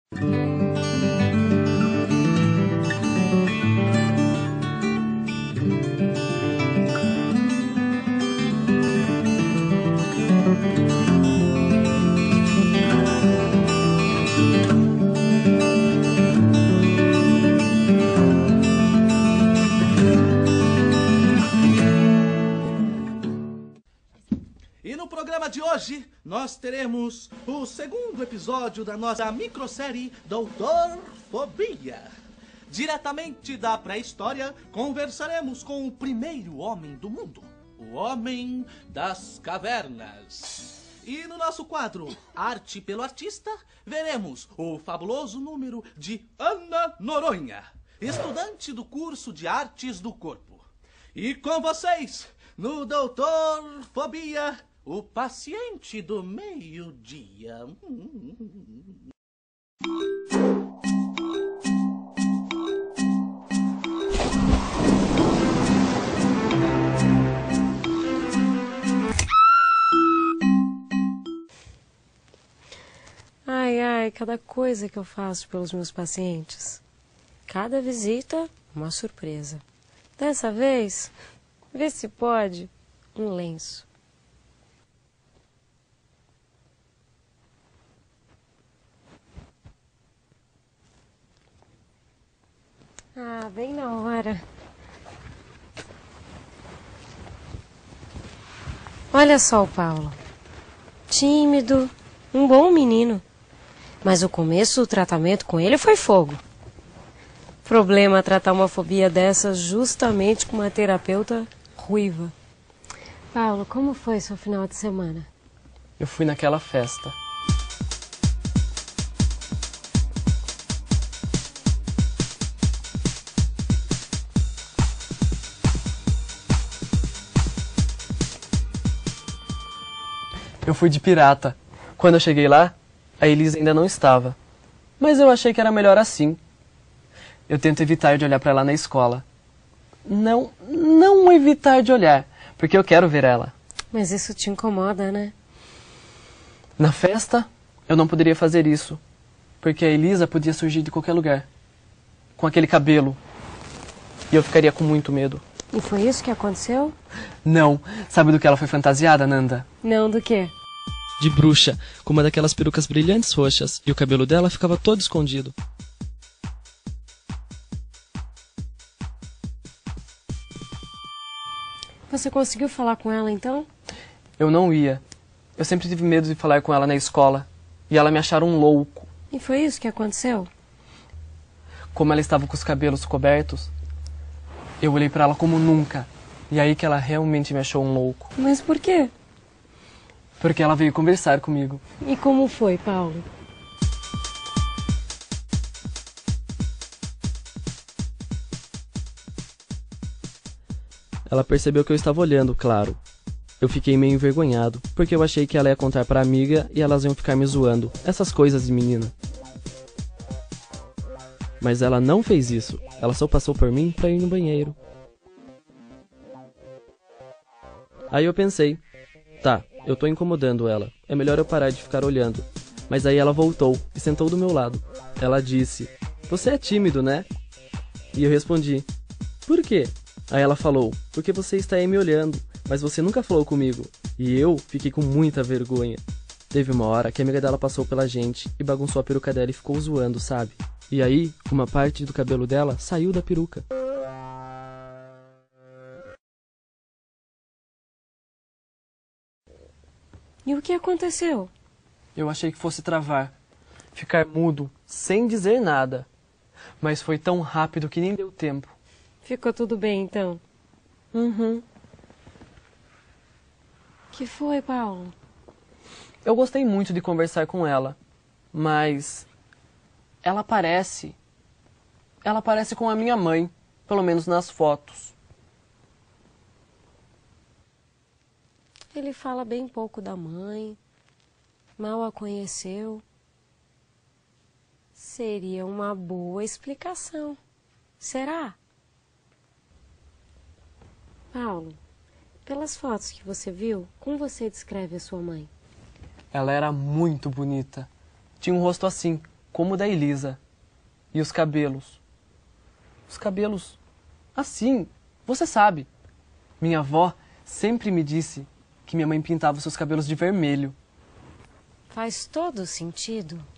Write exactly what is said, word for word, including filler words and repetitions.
E no programa de hoje, nós teremos o segundo episódio da nossa microsérie Doutor Fobia. Diretamente da pré-história, conversaremos com o primeiro homem do mundo, o Homem das Cavernas. E no nosso quadro Arte pelo Artista, veremos o fabuloso número de Ana Noronha, estudante do curso de Artes do Corpo. E com vocês, no Doutor Fobia, o paciente do meio-dia. Ai, ai, cada coisa que eu faço pelos meus pacientes. Cada visita, uma surpresa. Dessa vez, vê se pode, um lenço. Ah, bem na hora. Olha só o Paulo. Tímido, um bom menino. Mas o começo do tratamento com ele foi fogo. Problema tratar uma fobia dessa justamente com uma terapeuta ruiva. Paulo, como foi seu final de semana? Eu fui naquela festa. Eu fui de pirata. Quando eu cheguei lá, a Elisa ainda não estava. Mas eu achei que era melhor assim. Eu tento evitar de olhar para ela na escola. Não, não evitar de olhar, porque eu quero ver ela. Mas isso te incomoda, né? Na festa, eu não poderia fazer isso, porque a Elisa podia surgir de qualquer lugar, com aquele cabelo, e eu ficaria com muito medo. E foi isso que aconteceu? Não. Sabe do que ela foi fantasiada, Nanda? Não, do quê? De bruxa, com uma daquelas perucas brilhantes roxas, e o cabelo dela ficava todo escondido. Você conseguiu falar com ela, então? Eu não ia. Eu sempre tive medo de falar com ela na escola, e ela me acharam um louco. E foi isso que aconteceu? Como ela estava com os cabelos cobertos, eu olhei pra ela como nunca, e aí que ela realmente me achou um louco. Mas por quê? Porque ela veio conversar comigo. E como foi, Paulo? Ela percebeu que eu estava olhando, claro. Eu fiquei meio envergonhado, porque eu achei que ela ia contar pra amiga e elas iam ficar me zoando. Essas coisas de menina. Mas ela não fez isso. Ela só passou por mim pra ir no banheiro. Aí eu pensei, tá, eu tô incomodando ela. É melhor eu parar de ficar olhando. Mas aí ela voltou e sentou do meu lado. Ela disse, você é tímido, né? E eu respondi, por quê? Aí ela falou, porque você está aí me olhando, mas você nunca falou comigo. E eu fiquei com muita vergonha. Teve uma hora que a amiga dela passou pela gente e bagunçou a peruca dela e ficou zoando, sabe? E aí, uma parte do cabelo dela saiu da peruca. E o que aconteceu? Eu achei que fosse travar, ficar mudo, sem dizer nada. Mas foi tão rápido que nem deu tempo. Ficou tudo bem, então? Uhum. Que foi, Paulo? Eu gostei muito de conversar com ela, mas ela parece... Ela parece com a minha mãe, pelo menos nas fotos. Ele fala bem pouco da mãe, mal a conheceu. Seria uma boa explicação. Será? Paulo, pelas fotos que você viu, como você descreve a sua mãe? Ela era muito bonita. Tinha um rosto assim, como o da Elisa. E os cabelos? Os cabelos... assim, você sabe. Minha avó sempre me disse que minha mãe pintava seus cabelos de vermelho. Faz todo sentido.